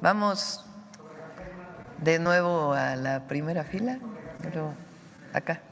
Vamos de nuevo a la primera fila, pero acá.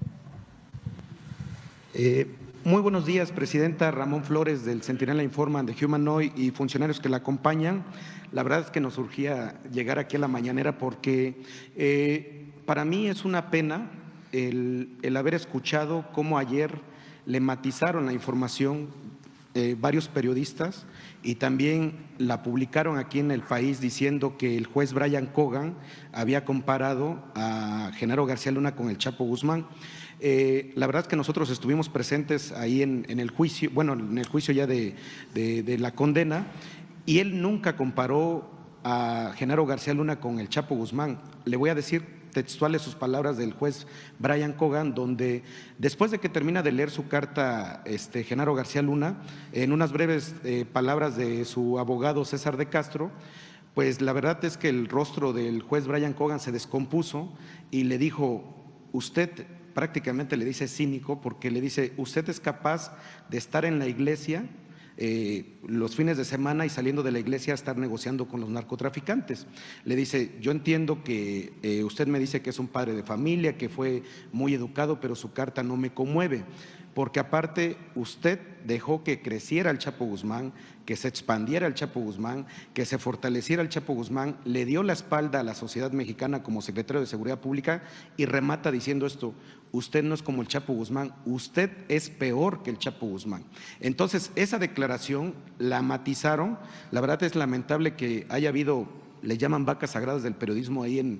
Muy buenos días, Presidenta. Ramón Flores, del Centinela Informa, de Humanoid y funcionarios que la acompañan. La verdad es que nos urgía llegar aquí a la mañanera porque para mí es una pena el haber escuchado cómo ayer le matizaron la información varios periodistas y también la publicaron aquí en El País diciendo que el juez Brian Cogan había comparado a Genaro García Luna con el Chapo Guzmán. La verdad es que nosotros estuvimos presentes ahí en el juicio, bueno, en el juicio ya de la condena, y él nunca comparó a Genaro García Luna con el Chapo Guzmán. Le voy a decir textuales sus palabras del juez Brian Cogan, donde después de que termina de leer su carta Genaro García Luna, en unas breves palabras de su abogado César de Castro, pues la verdad es que el rostro del juez Brian Cogan se descompuso y le dijo: usted, prácticamente le dice cínico, porque le dice: usted es capaz de estar en la iglesia los fines de semana y saliendo de la iglesia a estar negociando con los narcotraficantes. Le dice: yo entiendo que usted me dice que es un padre de familia, que fue muy educado, pero su carta no me conmueve, porque aparte usted dejó que creciera el Chapo Guzmán, que se expandiera el Chapo Guzmán, que se fortaleciera el Chapo Guzmán, le dio la espalda a la sociedad mexicana como secretario de Seguridad Pública y remata diciendo esto: usted no es como el Chapo Guzmán, usted es peor que el Chapo Guzmán. Entonces, esa declaración la matizaron. La verdad es lamentable que haya habido, le llaman vacas sagradas del periodismo ahí en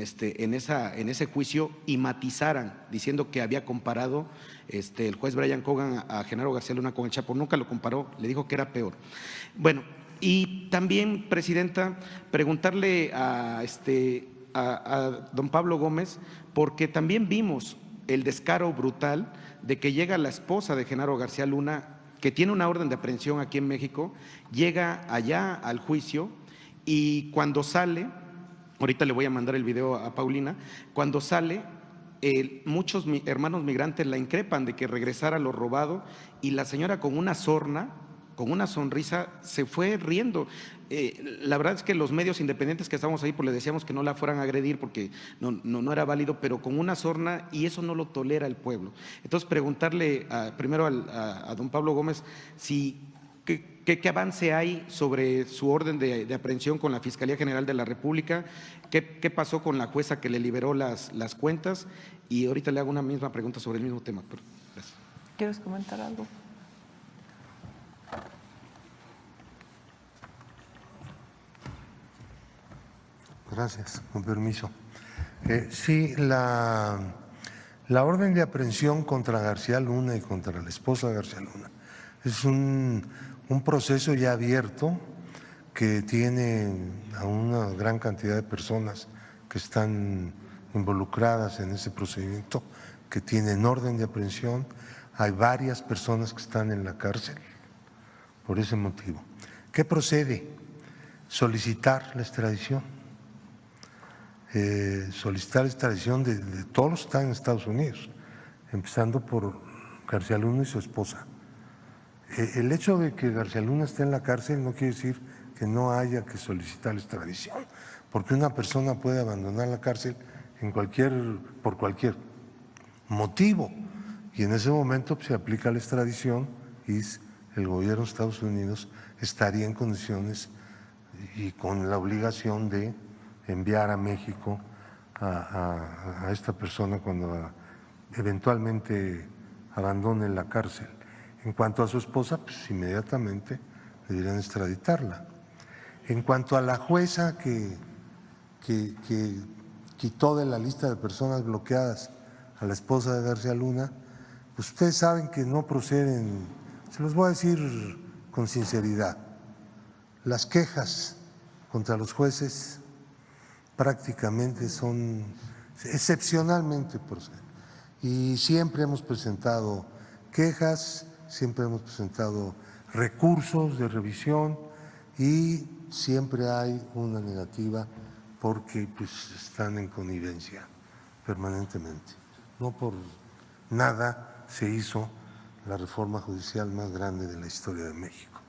ese juicio, y matizaran diciendo que había comparado el juez Brian Cogan a Genaro García Luna con el Chapo. Nunca lo comparó, le dijo que era peor. Bueno, y también, Presidenta, preguntarle a don Pablo Gómez, porque también vimos el descaro brutal de que llega la esposa de Genaro García Luna, que tiene una orden de aprehensión aquí en México, llega allá al juicio, y cuando sale, ahorita le voy a mandar el video a Paulina, cuando sale, muchos hermanos migrantes la increpan de que regresara lo robado, y la señora con una sorna, con una sonrisa, se fue riendo. La verdad es que los medios independientes que estábamos ahí, pues le decíamos que no la fueran a agredir porque no era válido, pero con una sorna, y eso no lo tolera el pueblo. Entonces, preguntarle primero a don Pablo Gómez si ¿qué avance hay sobre su orden de aprehensión con la Fiscalía General de la República? ¿Qué pasó con la jueza que le liberó las cuentas? Y ahorita le hago una misma pregunta sobre el mismo tema. Gracias. ¿Quieres comentar algo? Gracias, con permiso. Sí, la orden de aprehensión contra García Luna y contra la esposa de García Luna es un proceso ya abierto que tiene a una gran cantidad de personas que están involucradas en ese procedimiento, que tienen orden de aprehensión. Hay varias personas que están en la cárcel por ese motivo. ¿Qué procede? Solicitar la extradición. Solicitar extradición de todos los que están en Estados Unidos, empezando por García Luna y su esposa. El hecho de que García Luna esté en la cárcel no quiere decir que no haya que solicitar la extradición, porque una persona puede abandonar la cárcel por cualquier motivo, y en ese momento se aplica la extradición y el gobierno de Estados Unidos estaría en condiciones y con la obligación de enviar a México a esta persona cuando eventualmente abandone la cárcel. En cuanto a su esposa, pues inmediatamente deberían extraditarla. En cuanto a la jueza que quitó de la lista de personas bloqueadas a la esposa de García Luna, pues ustedes saben que no proceden, se los voy a decir con sinceridad, las quejas contra los jueces prácticamente son excepcionalmente proceden. Y siempre hemos presentado quejas, siempre hemos presentado recursos de revisión y siempre hay una negativa porque pues están en connivencia permanentemente. No por nada se hizo la reforma judicial más grande de la historia de México.